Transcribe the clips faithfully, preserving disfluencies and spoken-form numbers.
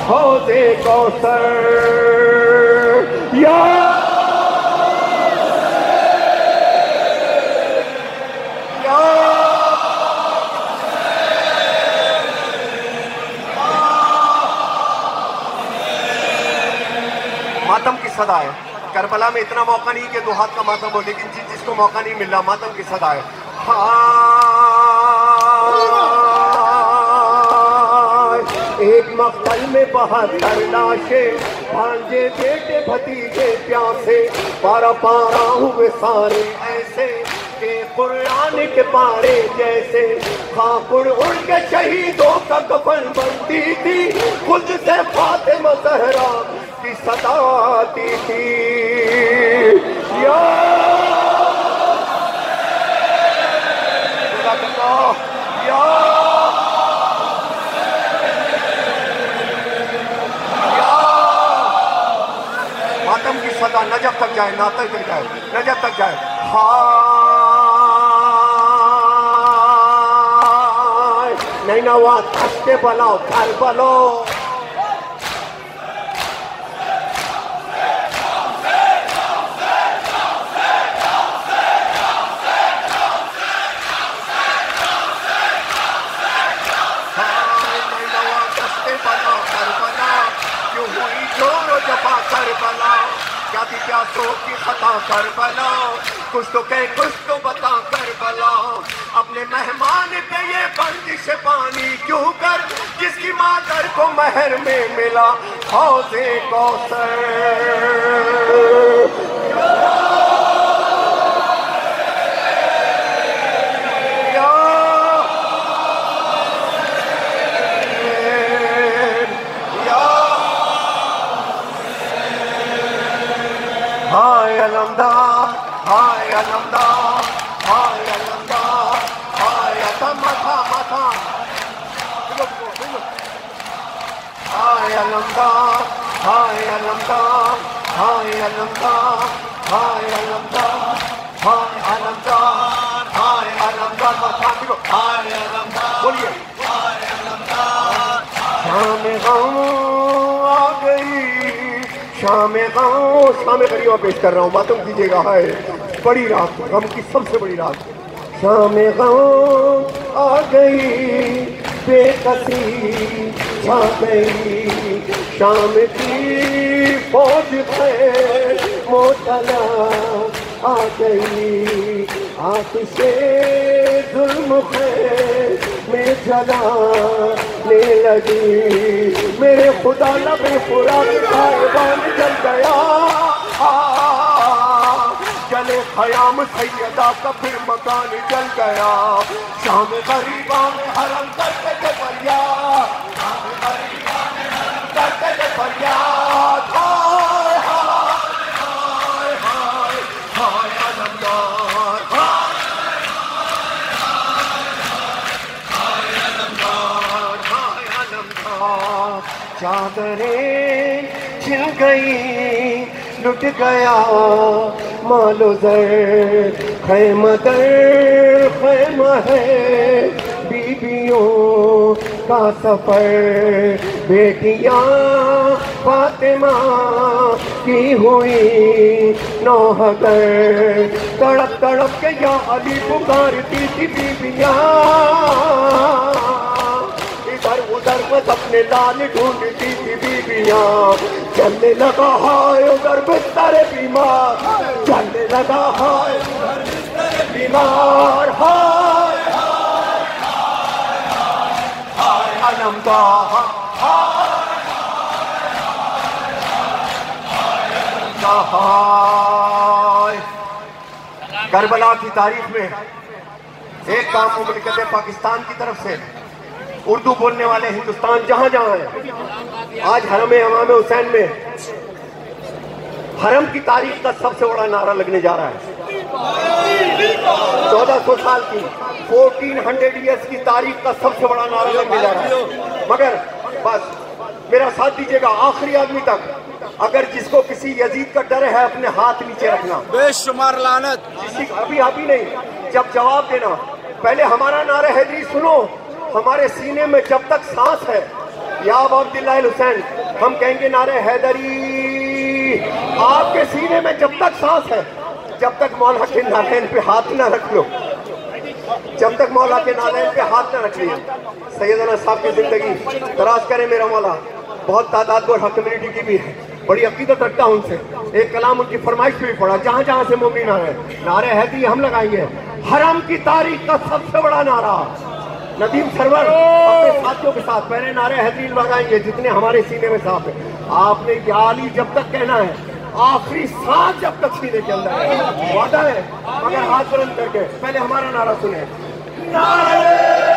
हौज़े कौसर या मातम की सदा है। करबला में इतना मौका नहीं कि दो हाथ का मातम हो, लेकिन जिस जिसको मौका नहीं मिल रहा मातम की सदा है। हाँ, एक मक्तल में बहत्तर लाशें, भांजे बेटे भतीजे प्यासे, पारा पारा हुए सारे ऐसे के कुरान के पारे जैसे। खाकुड़ उड़ के शहीदों का कफन बनती थी, खुद से फातिमा ज़हरा की सदा आती थी। या या मातम की सदा नजब तक जाए, नातक तक जाए, नजब तक जाए। हाय नैनवा तश्ते बलाओ करबलो, क्या थी प्यासों की खता करबला, कुछ तो कह कुछ तो बता करबला। अपने मेहमान पे ये बंदिश पानी क्यों कर, जिसकी मादर को महर में मिला हौज़े कौसर। हाय अलमदार, हाय अलमदार, हाय अलमदार, हाय मथा मथा। हाय अलमदार, हाय अलमदार, हाय अलमदार, हाय अलमदार, हाय अलमदार, हाय अलमदार मथा। हाय अलमदार बोलिए। हाय अलमदार। शाम गम आ गई, शाम गम, शाम गरीबा पेश कर रहा हूँ, मातम कीजिएगा। है बड़ी रात, गम की सबसे बड़ी रात। शाम गम आ गई, बेकसी छा गई, शाम की फौज पे मोतला आ गई। आतिशे जुल्म पे में जलाने लगी, मेरे खुदा लबे पूरा खायबान जल गया। जले खयाम सैयदा का फिर मकान जल गया। शाम गरीबा में हरम करते थे फरियाद, शाम गरीबा में हरम करते थे फरियाद। हाय हाय हाय हाय हाय अलमदार, हाय हाय अलमदार, हाय अलमदार। चादरें छिल गई, लुट गया मालो ज़र, खैमा दर खैमा है बीबियों का सफर। बेटियां फातिमा की हुई नौहगर, तड़प तड़प के या अली पुकारती थी बीबियां। इधर उधर बस अपने लाल ढूंढती थी बीबियां। चलने लगा हाय उधर बिस्तर बीमार, चलने लगा हाय उधर बिस्तर बीमार। हाय हाय हाय अलमदार, हाय हाय। करबला की तारीख में एक काम मुमलिकत पाकिस्तान की तरफ से उर्दू बोलने वाले हिंदुस्तान जहां जहां है, आज हरम इमाम हुसैन में हरम की तारीख का सबसे बड़ा नारा लगने जा रहा है। चौदह सौ साल की फोर्टीन हंड्रेड ईयर्स की तारीख का सबसे बड़ा नारा लगने जा रहा है। मगर बस मेरा साथ दीजिएगा आखिरी आदमी तक। अगर जिसको किसी यजीद का डर है अपने हाथ नीचे रखना, बेशुमार लानत। किसी अभी अभी नहीं, जब जवाब देना। पहले हमारा नारा हैदरी सुनो, हमारे सीने में जब तक सांस है या अब्दुल्लाह हुसैन, हम कहेंगे नारे हैदरी। आपके सीने में जब तक सांस है, जब तक मौला के नारायण पे हाथ ना रख लो, जब तक मौला के नारायण पे हाथ ना रख लिया। सैयदना साहब की जिंदगी दराज करे मेरा मौला। बहुत तादाद गोरखा कम्युनिटी की भी है, बड़ी अकीदत रखता हूं उनसे। एक कलाम उनकी फरमाइश पे भी पड़ा, जहां जहां से मोमिन आ रहे नारे हैदरी हम लगाएंगे। हरम की तारीख का सबसे बड़ा नारा नदीम सरवर अपने साथियों के साथ पहले नारे हैदरी लगाएंगे जितने हमारे सीने में सांप है। आपने याली जब तक कहना है, आखिरी सांस जब तक सीने के अंदर है, वादा है। मगर हाथ बुलंद करके पहले हमारा नारा सुने, नारे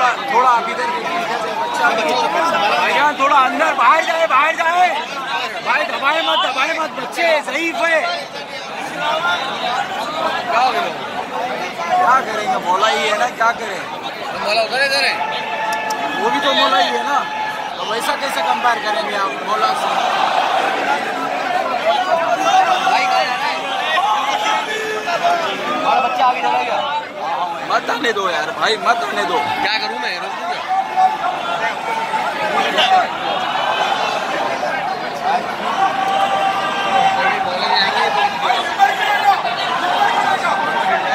थोड़ा इधर भाईजान, थोड़ा अंदर, बाहर जाए, बाहर जाए भाई, दबाए मत, दबाए मत, बच्चे ज़ईफ है। क्या करेंगे, मौला ही है ना, क्या करें, मौला उधर इधर है, वो भी तो मौला ही है ना, तो वैसा कैसे कंपेयर करेंगे आप मौला से। बच्चा आगे चला गया, मत आने दो यार भाई, मत आने दो। क्या करूं मैं, रोक दूंगा।